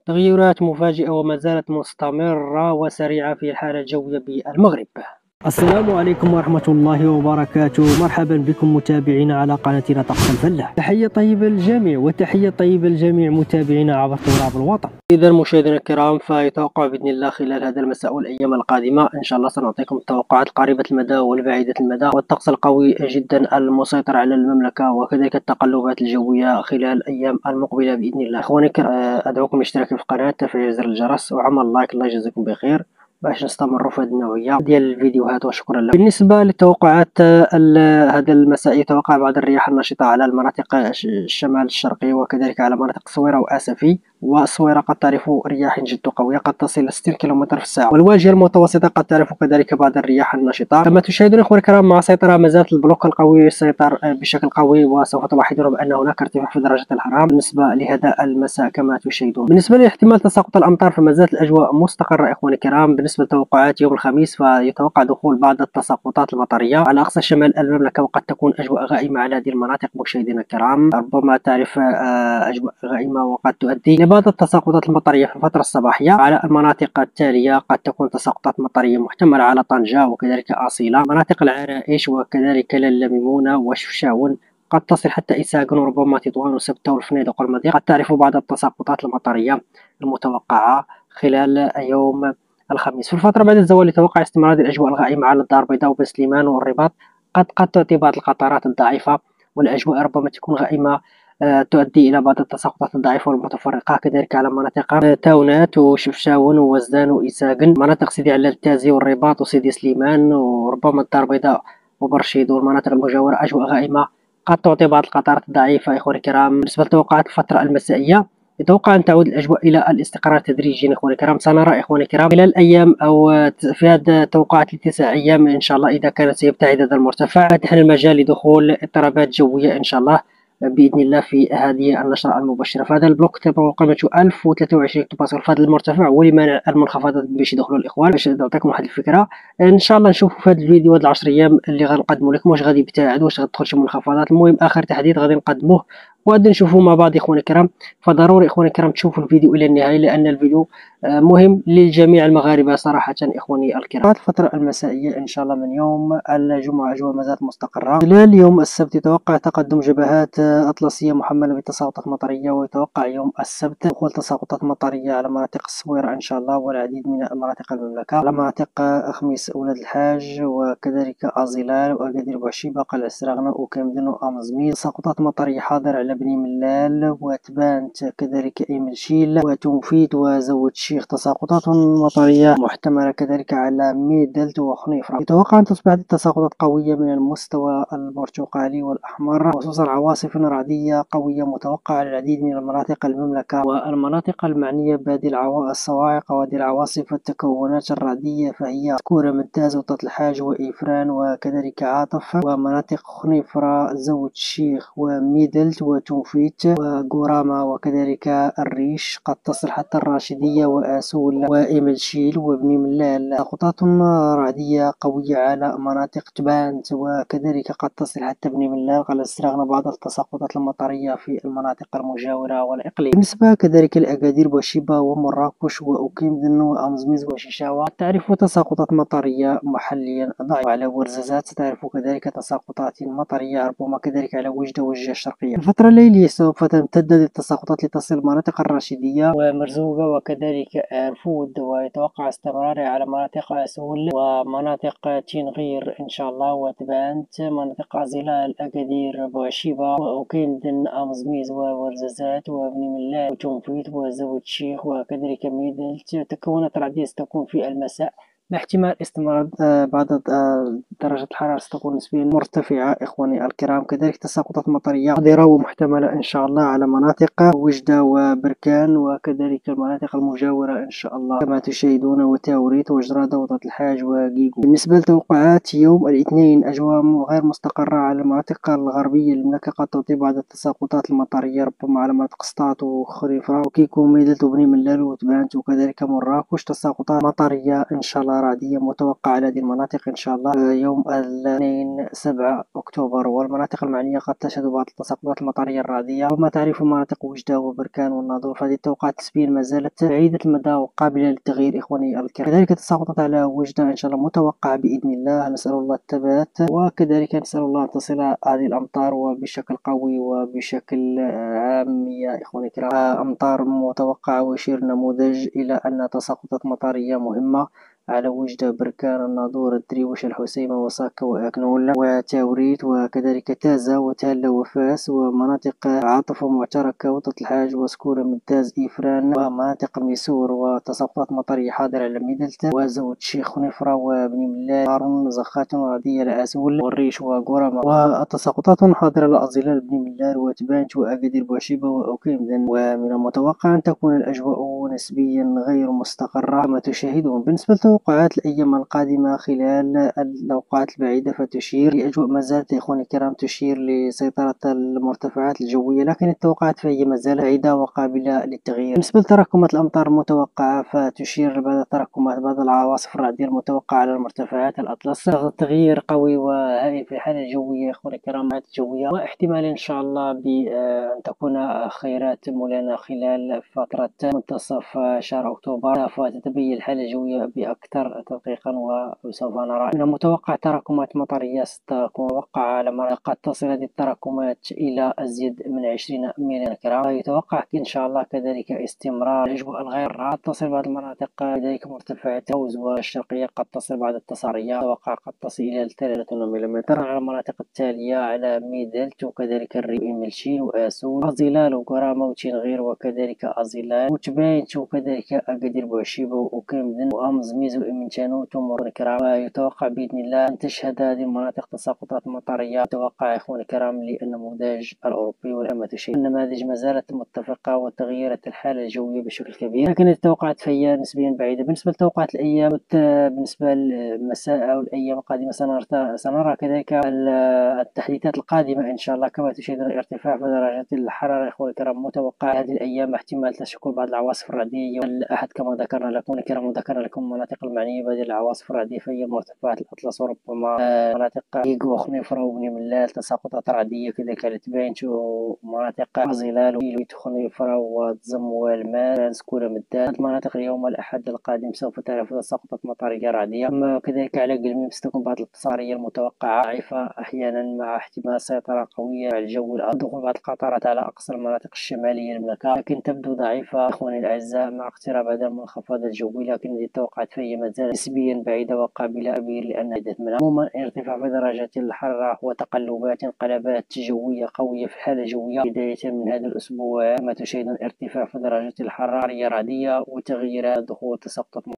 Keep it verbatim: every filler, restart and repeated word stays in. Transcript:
تغيرات مفاجئة وما زالت مستمرة وسريعة في الحالة الجوية بالمغرب. السلام عليكم ورحمة الله وبركاته، مرحبا بكم متابعينا على قناتنا طقس الفلاح. تحية طيبة للجميع وتحية طيبة لجميع متابعينا عبر تراب الوطن. إذا مشاهدينا الكرام، فيتوقع بإذن الله خلال هذا المساء والأيام القادمة إن شاء الله سنعطيكم التوقعات القريبة المدى والبعيدة المدى والطقس القوي جدا المسيطر على المملكة وكذلك التقلبات الجوية خلال الأيام المقبلة بإذن الله. إخواني أدعوكم للاشتراك في القناة، تفعيل زر الجرس وعمل لايك، الله يجزيكم بخير باش نستمروا في هذه النوعيه ديال الفيديوهات، وشكرا لكم. بالنسبه للتوقعات هذا المساء، يتوقع بعض الرياح النشطه على المناطق الشمال الشرقي وكذلك على مناطق الصويره واسفي. والصويره قد تعرف رياح جد قويه قد تصل إلى ستين كيلومتر في الساعه، والواجهه المتوسطه قد تعرف كذلك بعض الرياح النشطه. كما تشاهدون اخواني الكرام، مع سيطره ما زالت البلوك القوي يسيطر بشكل قوي، وسوف تلاحظون بان هناك ارتفاع في درجه الحراره بالنسبه لهذا المساء كما تشاهدون. بالنسبه لاحتمال تساقط الامطار، فما زالت الاجواء مستقره اخواني الكرام. بالنسبه لتوقعات يوم الخميس، فيتوقع دخول بعض التساقطات المطريه على اقصى شمال المملكه، وقد تكون اجواء غائمه على هذه المناطق مشاهدينا الكرام. ربما تعرف اجواء غائمه وقد تؤدي لبعض التساقطات المطريه في الفتره الصباحيه. على المناطق التاليه قد تكون تساقطات مطريه محتمله على طنجة وكذلك اصيله، مناطق العرائش وكذلك لاله ميمونه وشفشاون، قد تصل حتى إساغن وربما تطوان وسبتة والفنيدق والمضيق. قد تعرف بعض التساقطات المطرية المتوقعة خلال يوم الخميس. في الفترة بعد الزوال يتوقع استمرار الأجواء الغائمة على الدار البيضاء وبن سليمان والرباط، قد قد تعطي بعض القطرات الضعيفة، والأجواء ربما تكون غائمة آه تؤدي إلى بعض التساقطات الضعيفة والمتفرقة، كذلك على مناطق آه تاونات وشفشاون ووزدان وإساغن، مناطق سيدي علال التازي والرباط وسيدي سليمان وربما الدار البيضاء وبرشيد والمناطق المجاورة. أجواء غائمة قد تعطي بعض القطرات الضعيفة. إخواني الكرام، بالنسبة لتوقعات الفترة المسائية، يتوقع أن تعود الأجواء إلى الاستقرار تدريجيا. إخواني الكرام، سنرى إخواني الكرام خلال الأيام أو في هذه التوقعات لتسع أيام إن شاء الله، إذا كان سيبتعد هذا المرتفع، فاتحا المجال لدخول اضطرابات جوية إن شاء الله بإذن الله في هذه النشرة المبشرة. فهذا البلوك تبقى قيمته ألف وثلاثة وعشرين هكتوباسكال في هذا المرتفع، ولمنع المنخفضات باش يدخلوا الإخوان. باش نعطيكم واحد الفكرة، إن شاء الله نشوفوا في هذا الفيديو هاد العشر أيام اللي غنقدموا لكم واش غادي يبتعد، واش غتدخل شي منخفضات. المهم آخر تحديث غادي نقدموه وغادي نشوفوا مع بعض إخواني الكرام. فضروري إخواني الكرام تشوفوا الفيديو إلى النهاية، لأن الفيديو مهم للجميع المغاربة صراحة. إخواني الكرام، الفترة المسائية إن شاء الله من يوم الجمعة أجواء ما زالت مستقرة. خلال يوم السبت يتوقع تقدم جبهات أطلسية محملة بتساقطات مطرية، ويتوقع يوم السبت دخول تساقطات مطرية على مناطق الصويرة إن شاء الله والعديد من مناطق المملكة، على مناطق خميس أولاد الحاج وكذلك أزيلال وأكادير بوعشيبة قلعة سراغنة وكامدن وأمزميز. تساقطات مطرية حاضر على بني ملال وتبانت كذلك إيمنشيل وتوفيد وزود الشيخ. تساقطات مطرية محتملة كذلك على ميدلت وخنيفرة. يتوقع أن تصبح التساقطات قوية من المستوى البرتقالي والأحمر، خصوصا عواصف رعدية قوية متوقعة على العديد من المناطق المملكة والمناطق المعنية بهذه الصواعق وهذه العواصف. التكونات الرعدية فهي كورة ممتاز وطات الحاج وإفران وكذلك عاطف ومناطق خنيفرة زود الشيخ وميدلت وتوفيت وقرامة وكذلك الريش، قد تصل حتى الراشدية وآسول وإيملشيل وبني ملال. تساقطات رعدية قوية على مناطق تبانت وكذلك قد تصل حتى بني ملال. قد استرغنا بعض التساقطات المطرية في المناطق المجاورة والإقليم. بالنسبة كذلك لأكادير بوشيبة ومراكش وأوكيمدن وأمزميز وشيشاوة، تعرف تساقطات مطرية محليا ضعيفة على ورزازات. تعرف كذلك تساقطات مطرية ربما كذلك على وجدة والجهة الشرقية. الفترة الليلية سوف تمتد التساقطات لتصل مناطق الراشدية ومرزوقة وكذلك الفود، ويتوقع استمرارها على مناطق أسول ومناطق تنغير إن شاء الله وتبانت، مناطق أزيلال أكادير بوعشيبة وأوكيمدن أمزميز وورزازات وبني ملال وتنفيذ وزود الشيخ وكذلك ميدلت. تكونت رعدية ستكون في المساء مع احتمال استمرار بعض درجة الحرارة ستكون نسبيا مرتفعة. إخواني الكرام، كذلك تساقطات مطرية حاضرة ومحتملة إن شاء الله على مناطق وجدة وبركان وكذلك المناطق المجاورة إن شاء الله كما تشاهدون، وتاوريت وجرادة وطات الحاج وقيقو. بالنسبة لتوقعات يوم الاثنين، أجواء غير مستقرة على المناطق الغربية للمملكة، قد تعطي بعض التساقطات المطرية ربما على مناطق سطات وخريفة وكيكو ميدلت وبني ملال وتبانت وكذلك مراكش. تساقطات مطرية إن شاء الله الله رعدية متوقعة على هذه المناطق إن شاء الله يوم الاثنين سبعة أكتوبر، والمناطق المعنية قد تشهد بعض التساقطات المطرية الرعدية. وما تعرف مناطق وجدة وبركان والناظور، فهذه التوقعات نسبيا ما زالت بعيدة المدى وقابلة للتغيير إخواني الكرام. كذلك تساقطات على وجدة إن شاء الله متوقعة بإذن الله، نسأل الله الثبات، وكذلك نسأل الله أن تصل هذه الأمطار وبشكل قوي وبشكل عام يا إخواني الكرام. أمطار متوقعة ويشير نموذج إلى أن تساقطات مطرية مهمة على وجدة، بركان، الناظور، الدريوش، الحسيمة، وساكا، وأكنول، وتاوريت، وكذلك تازة وتالة وفاس، ومناطق عاطف ومعتركة وطة الحاج وسكورة ممتاز إفران، ومناطق ميسور، وتساقطات مطرية حاضرة على ميدلتا وزود شيخ نفرة وبني ملاي، هارون، زخات، ورعدية، الأسول، والريش، وقرمة، وتساقطات حاضرة لأزلال، بني ملال، وتبانج، وأكادير، بوعشيبة، وأوكيمدن. ومن المتوقع أن تكون الأجواء نسبيا غير مستقرة كما تشاهدون. بالنسبة لتوقعات الأيام القادمة خلال الأوقات البعيدة فتشير لأجواء ما زالت يا إخواني الكرام تشير لسيطرة المرتفعات الجوية، لكن التوقعات فهي ما زالت بعيدة وقابلة للتغيير. بالنسبة لتراكمات الأمطار المتوقعة فتشير بعض التراكمات بعض العواصف الرعدية المتوقعة على المرتفعات الأطلس، تغيير قوي وهائل في الحالة الجوية يا إخواني الكرام الجوية، واحتمال إن شاء الله بأن تكون خيرات مولانا خلال فترة منتصف شهر أكتوبر، فتتبين الحالة الجوية بأكثر تدقيقا، وسوف نرى. من المتوقع تراكمات مطرية ستكون متوقعة على قد تصل هذه التراكمات إلى أزيد من عشرين مليون كرة. يتوقع إن شاء الله كذلك استمرار الأجواء الغير رائعة، تصل بعض المناطق كذلك مرتفعات الجوز والشرقية قد تصل بعض التصارية، يتوقع قد تصل إلى ثلاثين ملم على المناطق التالية على ميدلت، وكذلك الريو، ملشين، وآسول، أزلال، وقرامة، وتنغير، وكذلك أزلال، وتبايت، وكذلك أكادير، بوعشيبة، وكيمدن، وأمز، ميزو، إمنتانو، تمر الكرام. ويتوقع بإذن الله أن تشهد هذه المناطق تساقطات مطرية. يتوقع إخواني الكرام للنموذج الأوروبي والأمة شيء النماذج ما زالت متفقة وتغيرت الحالة الجوية بشكل كبير، لكن التوقعات فهي نسبيا بعيدة. بالنسبة لتوقعات الأيام بالنسبة للمساء أو الأيام القادمة سنرى كذلك التحديثات القادمة إن شاء الله. كما تشاهدون ارتفاع في درجات الحرارة إخواني الكرام متوقع هذه الأيام، احتمال تشكل بعض العواصف الرعدية يوم الأحد كما ذكرنا لكم الكرام، وذكرنا لكم المناطق المعنية بهذه العواصف الرعدية فهي مرتفعات الأطلس، وربما مناطق إيغ وخنيفرة وبني ملال، تساقطات رعدية كذلك على تبانت، ومناطق زلال ويلويت خنيفرة وتزم والمان سكورة مدان. المناطق اليوم الأحد القادم سوف تعرف تساقطات مطرية رعدية، أما كذلك على قلميم ستكون بعض التصارية المتوقعة ضعيفة أحيانا مع احتمال سيطرة قوية على الجو الأرض، دخول بعض القطارات على أقصى المناطق الشمالية للمملكة، لكن تبدو ضعيفة إخواني الأعزاء مع اقتراب هذا المنخفض الجوي، لكن هذه التوقعات فهي ما زالت نسبيا بعيدة وقابلة كبير لأن عدة منها. عموما ارتفاع في درجات الحرارة وتقلبات انقلابات جوية قوية في الحالة الجوية بداية من هذا الأسبوع، كما تشاهدون ارتفاع في درجات الحرارة رعدية وتغييرات دخول تساقطات